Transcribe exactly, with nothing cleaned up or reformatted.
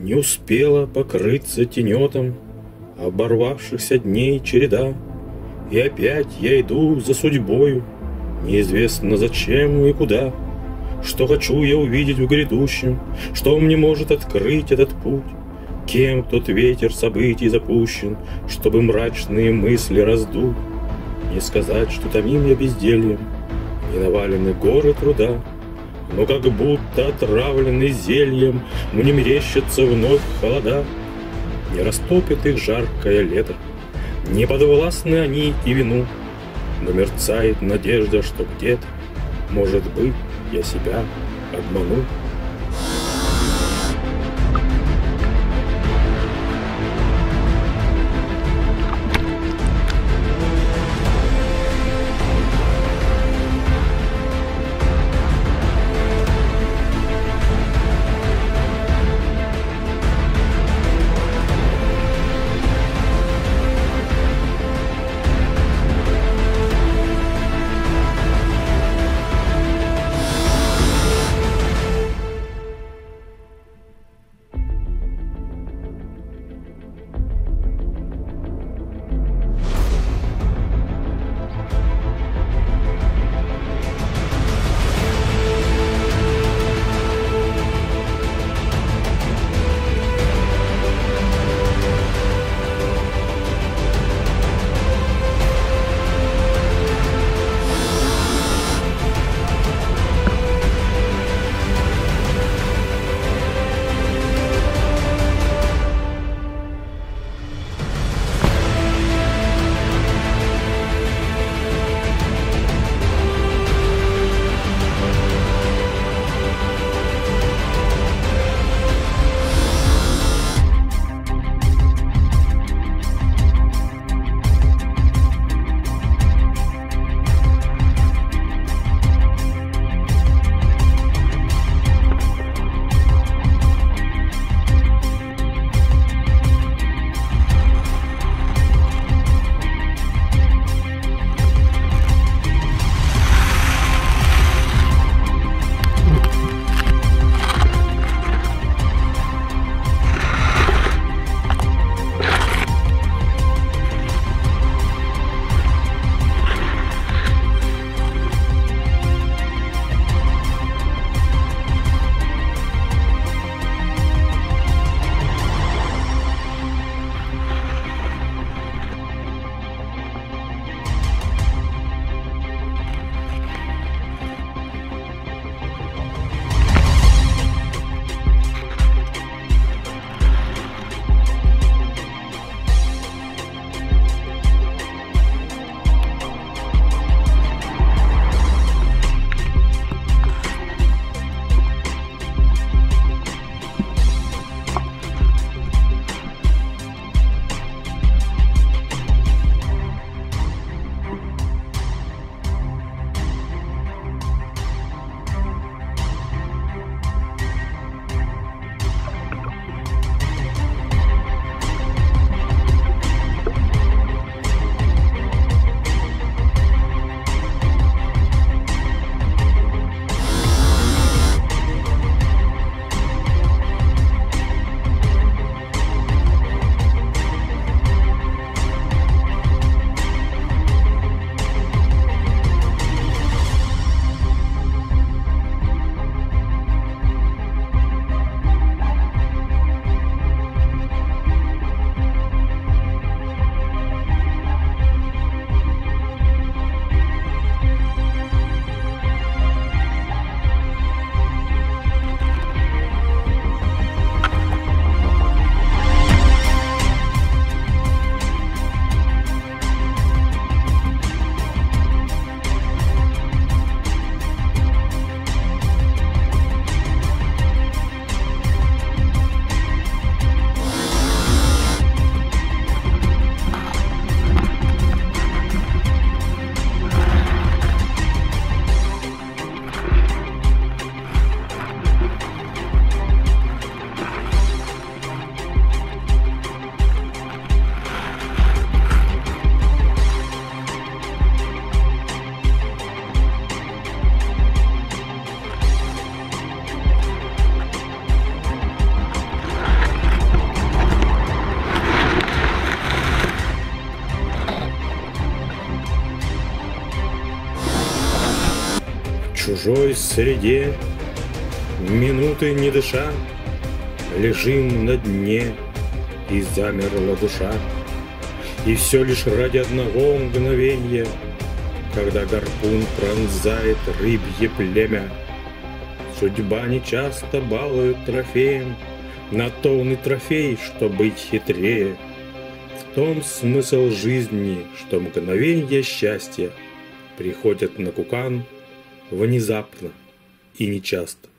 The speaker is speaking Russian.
Не успела покрыться тенетом оборвавшихся дней череда, и опять я иду за судьбою, неизвестно зачем и куда. Что хочу я увидеть в грядущем, что мне может открыть этот путь? Кем тот ветер событий запущен, чтобы мрачные мысли раздуть? Не сказать, что томим я бездельем, не навалены горы труда, но как будто отравленный зельем мне мерещатся вновь холода. Не растопит их жаркое лето, не подвластны они и вину, но мерцает надежда, что где-то, может быть, я себя обману. чужой среде, минуты не дыша, лежим на дне, и замерла душа. И все лишь ради одного мгновенья, когда гарпун пронзает рыбье племя. Судьба нечасто балует трофеем, на то он и трофей, что быть хитрее. В том смысл жизни, что мгновенья счастья приходят на кукан внезапно и нечасто.